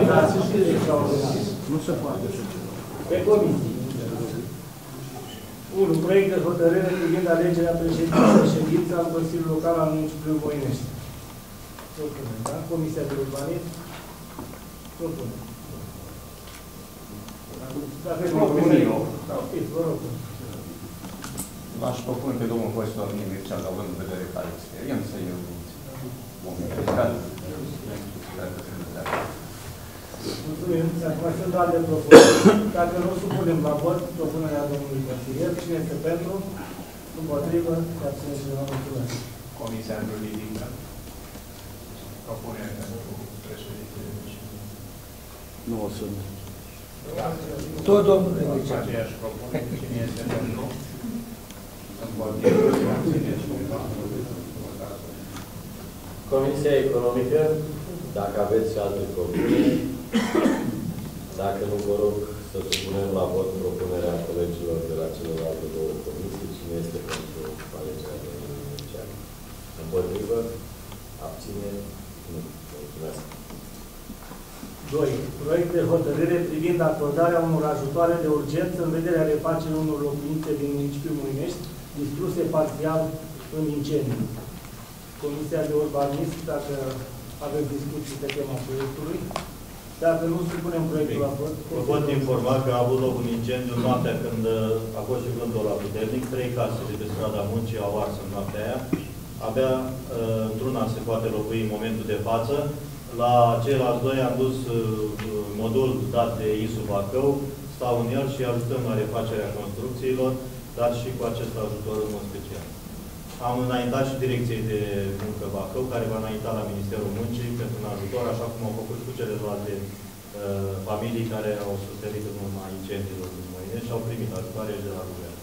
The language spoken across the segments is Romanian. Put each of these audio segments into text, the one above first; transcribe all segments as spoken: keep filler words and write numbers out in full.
Nu se poate așa ceva. Pe comisii. unu. Proiect de hotărâre privind alegerea președintelui de ședință al Consiliului Local al municipiului Voinești. Propunem, da? Comisia de Urbanism. Propunem. Dacă nu Propune eu. vă rog. L-aș propune pe domnul Costor Mircea, având în vedere care experiență, eu vom verifica. Mulțumim. Acum sunt alte propuneri. Dacă nu supunem la vot propunerea domnului consilier, cine este pentru? Împotrivă? Se abține cineva? Mulțumesc. Comisia juridică propune pentru președintele. Nu o sunt. Tot domnule Mircea. Aceeași propunere. Cine este pentru? Împotrivă? Se abține cineva? Comisia Economică, dacă aveți și alte propuneri, dacă nu, vă rog să supunem la vot propunerea colegilor de la celelalte două comisii. Cine este pentru alegerea de Mircea? Împotrivă? Abține? Nu. Mulțumesc. doi. Proiect de hotărâre privind acordarea unor ajutoare de urgență în vederea refacerii unor locuințe din municipiul Moinești, distruse parțial în incendiu. Comisia de Urbanism, dacă avem discuții pe tema proiectului, dacă nu supunem proiectul la vot. Vă pot informa că a avut loc un incendiu noaptea când a fost și vântul la puternic. Trei case de pe strada Muncii au ars în noaptea aia. Abia într-una se poate locui în momentul de față. La ceilalți doi am dus modul dat de I S U Bacău, stau în el și ajutăm la refacerea construcțiilor, dar și cu acest ajutor în mod special. Am înaintat și Direcției de Muncă Bacău, care va înainta la Ministerul Muncii pentru un ajutor, așa cum au făcut cu celelalte uh, familii care au suferit în urma incendiilor din Moinești și au primit ajutoare de la guvern.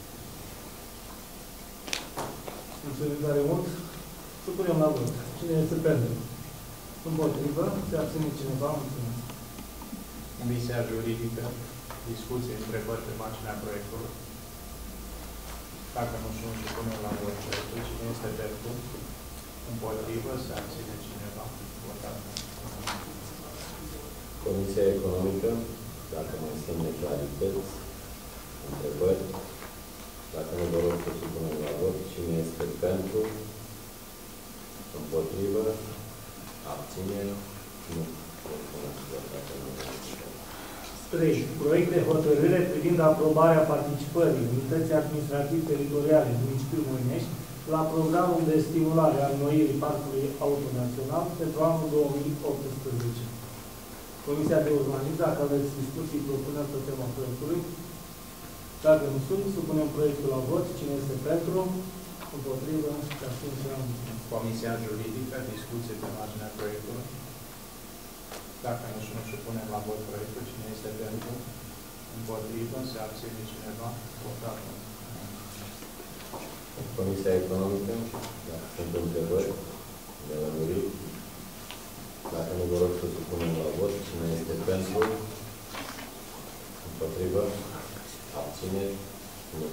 Mulțumim tare mult. Supunem la vot. Cine este pentru? Împotrivă? Se abține cineva? Mulțumesc. Comisia juridică, discuții între părți pe marginea proiectului. Dacă nu sunt, supunem la vot proiectul. Cine este pentru? Împotrivă? Se abține cineva? Votat. Comisia Economică, dacă mai sunt neclarități, întrebări, dacă nu, vă rog să supunem la vot. Cine este pentru? Împotrivă? Abține? Nu. trei. Proiect de hotărâre privind aprobarea participării Unității Administrativ-Teritoriale din municipiul Moinești la programul de stimulare a înnoirii Parcului Auto Național pentru anul două mii optsprezece. Comisia de Urbanism, dacă aveți discuții, propunem pe tema proiectului. Dacă nu sunt, supunem proiectul la vot. Cine este pentru? Împotrivă? Și abține cineva? Comisia juridică, discuții pe marginea proiectului. Dacă nu sunt, supunem la vot proiectul. Cine este pentru? Împotrivă? Se abține cineva? Votat. Comisia Economică, dacă sunt întrebări, de la Murit. Dacă nu, vă rog să supunem la vot. Cine este pentru? Împotrivă? Abține? Nu.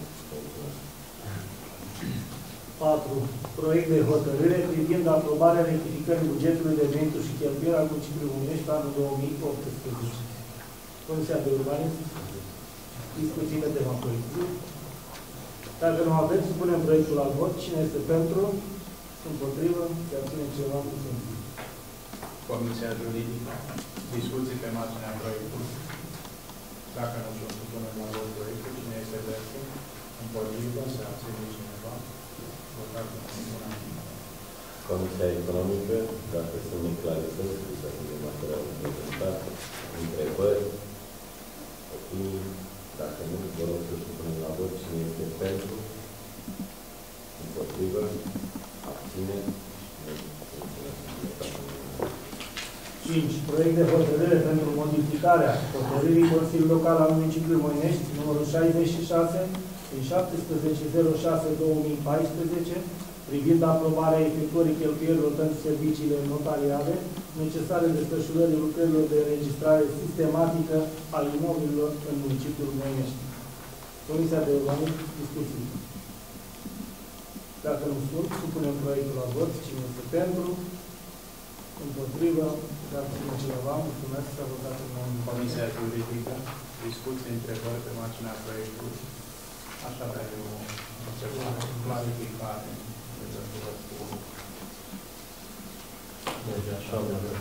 patru. Proiect de hotărâre privind aprobarea rectificării bugetului de venituri și cheltuieli al municipiului Moinești pe anul două mii optsprezece. Comisia de Urbanism, discuții pe tema proiectului. Dacă nu aveți, supunem proiectul la vot. Cine este pentru? Împotrivă? Se abține ceva? Comisia juridică, discuții pe marginea proiectului. Dacă nu sunt, supunem la vot proiectul. Cine este pentru? Împotrivă? Se abține cineva? Votat. Comisia Economică, dacă sunt neclarități, să fie material prezentat, întrebări, opinii, dacă nu, vă rog să supunem la vot. Cine este pentru? Împotrivă? Abține? cinci. Proiect de hotărâre pentru modificarea hotărârii Consiliului Local al municipiului Moinești, numărul șaizeci și șase, din șaptesprezece zero șase două mii paisprezece, privind aprobarea efectuării cheltuielilor pentru serviciile notariale necesare desfășurării lucrărilor de înregistrare sistematică a imobililor în municipiul Moinești. Comisia de Urbanism, discuții. Dacă nu sunt, supunem proiectul la vot. Cine este pentru? Împotrivă, se abține cineva. Mulțumesc, s-a votat în mod. Comisia Juridică, discuții, întrebări pe marginea proiectului. Aș avea eu o clarificare în legătură cu Deci așa,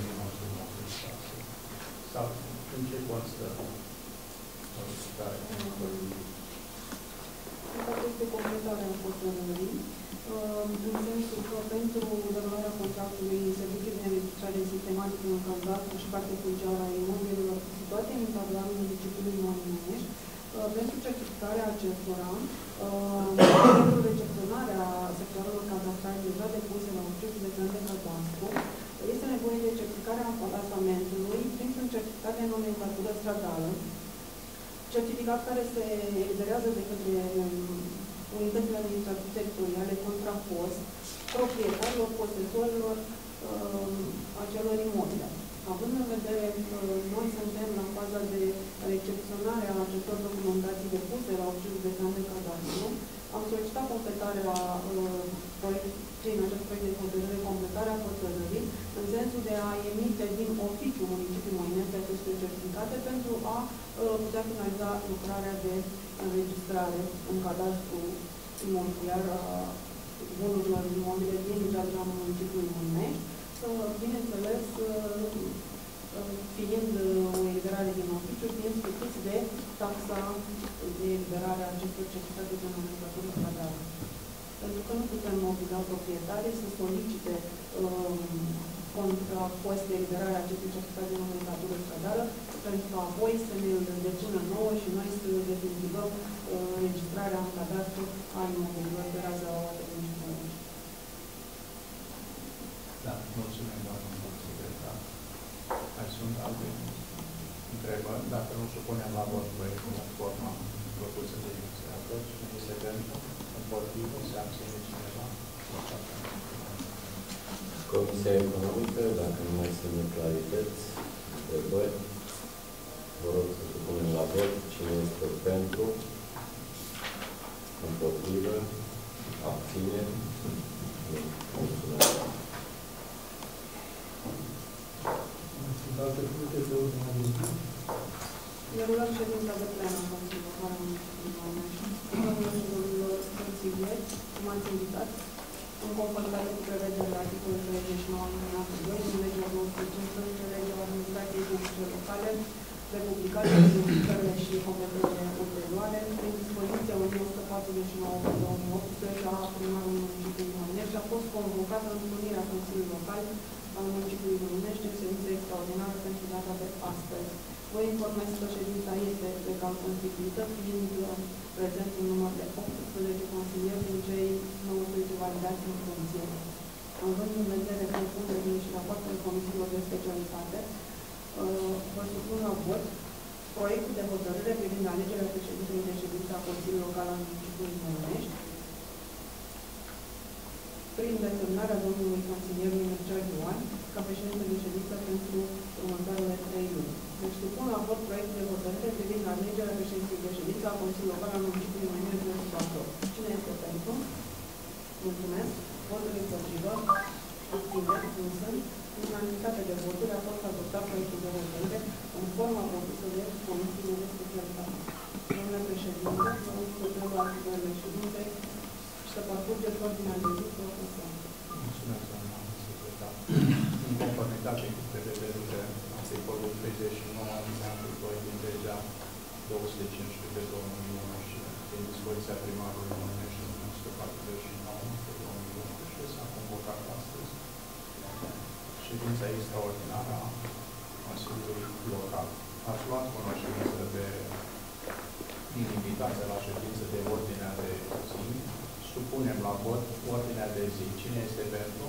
sau în ce constă solicitare? Este completarea hotărârii, în sensul că pentru derularea contractului serviciul de înregistrare sistematică în cadastru și parte funciară a imobilelor situate în cadrul municipiului Moinești, pentru certificarea acestora, pentru recepționarea sectoarelor cadastrale deja depuse la oficiul de plan de cadastru, este nevoie de certificarea ampalasamentului printr-un certificat de nomenclatură stradală, certificat care se eliberează de către unitățile administrative teritoriale contrapus proprietarilor, posesorilor uh, acelor imobile. Având în vedere că noi suntem la faza de recepționare a acestor documentații depuse la oficiul de plan de cadastru, am solicitat completarea uh, proiect, prin acest proiect de hotărâre, completarea hotărârii, în sensul de a emite din oficiul municipiului Moinești aceste certificate pentru a uh, putea finaliza lucrarea de înregistrare în cadastru imobiliar a bunurilor imobile din cadrul municipiului Moinești. Uh, bineînțeles, uh, fiind o eliberare din oficiu, fiind scutiți de taxa de eliberare a acestor certificate de nomenclatură stradală. Pentru că nu putem obliga proprietarii să solicite um, contrapost de eliberare a acestui certificat de nomenclatură stradală, pentru că apoi să ne depună nouă și noi să definitivăm uh, înregistrarea în cadastru a imobililor pe raza de municipiului. Da, mulțumim, doamnă secretar. Mai sunt alte întrebări? Dacă nu supunem la vot proiectul în forma propusă de inițiator, cine este pentru, împotrivă, se abține cineva? Comisia Economică, dacă nu mai sunt neclarități, întrebări, vă rog să supunem la vot. Cine este pentru, împotrivă, abține. Mulțumesc. Sunt alte puncte de ordine de zi. Derulăm ședința de plen a Consiliului Local al Municipiului Moinești. Domnilor și domnilor consilieri, cum ați invitat, în conformitate cu prevederile articolului treizeci și nouă alineatul doi din legea două sute cincisprezece, legea administrației publice locale, republicane, modificările și completările ulterioare, prin dispoziția o mie o sută patruzeci și nouă pe două mii optsprezece a primarului municipiului Moinești, a fost convocată întâlnirea Consiliului Local al municipiului Moinești în ședință extraordinară pentru data de astăzi. Vă informez că ședința este legal constituită, fiind prezent un număr de optsprezece consilieri din cei nouăsprezece validați în funcție. Având în vedere propunerile și rapoartele comisiilor de specialitate, vă supun la vot proiectul de hotărâre privind alegerea președintelui de ședință a Consiliului Local al municipiului Moinești, prin desemnarea domnului consilier Mircea Ioan ca președinte de ședință pentru următoarele trei luni. Deci supun la vot proiectul de hotărâre privind alegerea președintelui de ședință a Consiliului Local al municipiului Moinești de Bacău. Cine este pentru? Mulțumesc. Votul împotrivă. Abțineri. Nu sunt. Unanimitate de voturi a fost adoptat proiectul de hotărâre în forma propusă de comisiile de specialitate. Domnule președinte, vă rog să preluați activările ședinței și să parcurgeți ordinea de zi propusă. Mulțumesc, doamna secretar. În conformitate cu prevederile articolul treizeci și nouă alineatul doi din legea două sute cincisprezece pe două mii unu și din dispoziția primarului Moinești o sută patruzeci și nouă pe două mii unsprezece s-a convocat astăzi ședința extraordinară a Consiliului Local. Ați luat cunoștință de din invitația la ședință de ordinea de zi. Supunem la vot ordinea de zi. Cine este pentru?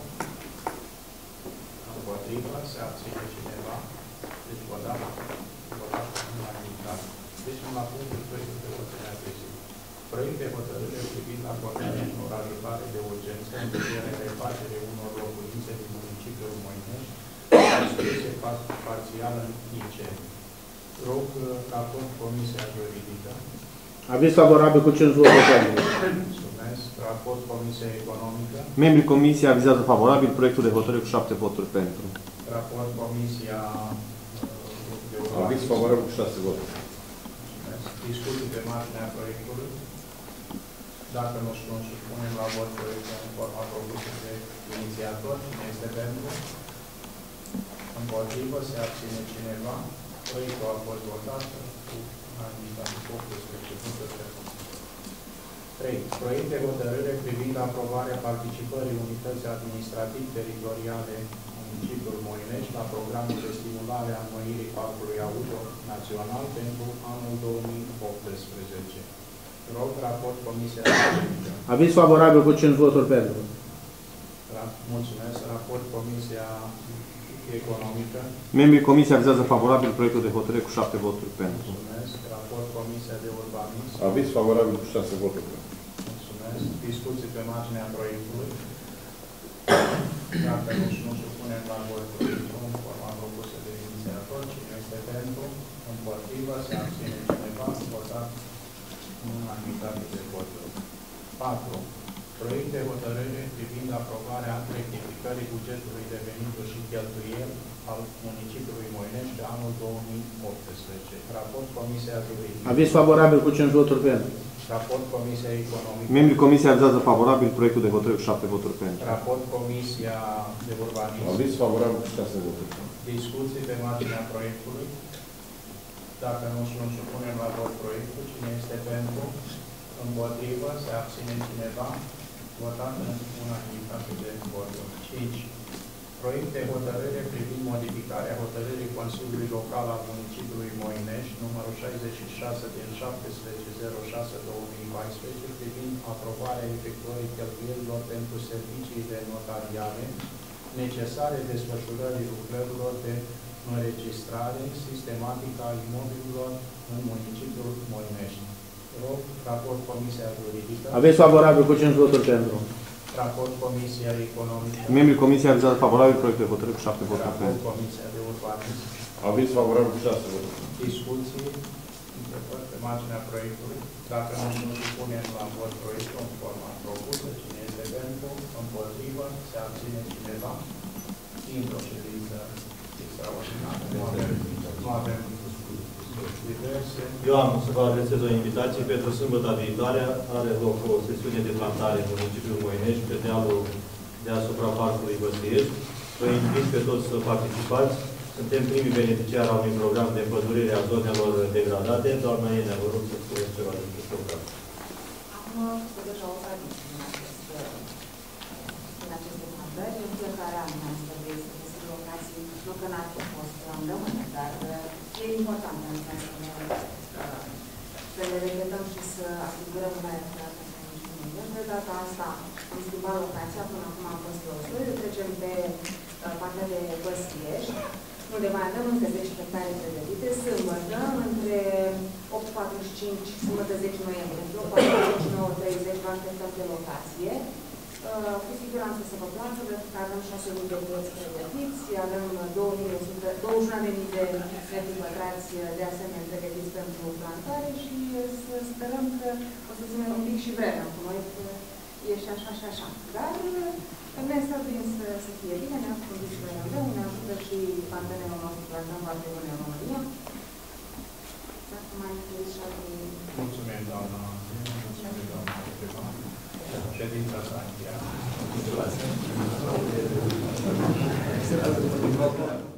Împotrivă? Se abține cineva? Deci votat votat în unanimitate. Deci la punctul doi de ordinea de zi. Proiect de hotărâre privind acordarea unor ajutoare de urgență în vederea refacerii unor locuințe din municipiul Moinești, exclusie parțială în incendiu. Rog raport Comisia Juridică. Aviz favorabil cu cinci voturi pentru. Mulțumesc. Raport Comisia Economică. Membrii Comisiei avizează favorabil proiectul de hotărâre cu șapte voturi pentru. raport Comisia de Aviz Urbanism. favorabil cu șase voturi. Discuții pe marginea proiectului. Dacă nu știu, supunem la vot proiectul în forma propusă de inițiator. Cine este pentru? Împotrivă? Se abține cineva? Proiectul a fost votat cu unanimitate optsprezece voturi. trei. Proiect de hotărâre privind aprobarea participării unității administrativ-teritoriale municipiul Moinești la programul de stimulare a înnoirii parcului auto național pentru anul două mii optsprezece. Rog, raport Comisia Economică. Aviz favorabil cu cinci voturi pentru. Mulțumesc. Raport Comisia Economică. Membrii Comisiei avizează favorabil proiectul de hotărâre cu șapte voturi pentru. Mulțumesc. Raport Comisia de Urbanism. Aviz favorabil cu șase voturi pentru. Mulțumesc. Discuții pe marginea proiectului. Dacă nu și nu supunem la vot proiectul în forma propusă de inițiator, cine este pentru, împotrivă, se abține cineva, votat în unanimitate de voturi. patru. Proiect de hotărâre privind aprobarea rectificării bugetului de venituri și cheltuieli al municipiului Moinești de anul două mii optsprezece. Raport Comisia Juridică. Aviz favorabil cu cinci voturi pentru. Raport Comisia Economică. Membrii Comisiei avizează favorabil proiectul de hotărâre cu șapte voturi pentru. Raport Comisia de Urbanism. Aviz favorabil cu șase voturi. Discuții pe marginea proiectului. Dacă nu și nu supunem la vot proiectul, cine este pentru, împotrivă, se abține cineva, votat în unanimitate de voturi. cinci. Proiect de hotărâre privind modificarea hotărârii Consiliului Local al municipiului Moinești, numărul șaizeci și șase din șaptesprezece zero șase două mii paisprezece, privind aprobarea efectuării cheltuielilor pentru serviciile notariale necesare desfășurării lucrărilor de înregistrare sistematică a imobililor în municipiul Moinești. Rog, raport Comisia Juridică. Aviz favorabil cu cinci voturi pentru. Raport Comisia Economică. Membrii Comisiei avizează favorabil proiectul de hotărâre cu șapte voturi Raport pentru. Comisia de Urbanism. Aviz favorabil cu șase voturi. Discuții, întrebări pe marginea proiectului. Dacă nu se supunem la vot proiectul în forma propusă, cine este pentru, împotrivă, se abține cineva. Într-o ședință extraordinară. Nu avem, nu avem diverse. Eu am să vă adresez o invitație pentru sâmbătă viitoare. Are loc o sesiune de plantare în municipiul Moinești, pe dealul deasupra parcului Băsiești. Vă invit pe toți să participați. Suntem primii beneficiari a unui program de împădurire a zonelor degradate. Doamna Ienea, vă rog să spuneți ceva despre program. Am făcut deja o tradiție în aceste, în aceste plantări. În fiecare an mai trebuie să găsim locații, nu că n-ar fi fost în rămâne, dar e important pentru să ne, să ne regretăm și să asigurăm un aer curat pentru municipiul. De data asta am schimbat locația, până acum am fost pe Osoiu, trecem pe partea de Băsiești, unde mai avem încă zece hectare pregătite, sâmbătă, între opt patruzeci și cinci, sâmbătă zece noiembrie, în locul patruzeci și nouă treizeci, vă așteptăm pe locație. Uh, cu siguranță să vă placă, pentru că avem șase mii de băieți pregătiți, avem douăzeci și unu de mii de metri pătrați de asemenea pregătiți pentru plantare și să sperăm că o să ținem un pic și vremea cu noi, că e și așa și așa. Dar ne stăruim să, să fie bine, ne-am făcut și noi rău, ne ajută și partenerul nostru plantăm foarte bune în România. Dacă mai întâlniți și alte... Mulțumim, doamna. Mulțumim, doamna. Ședința s-a încheiat.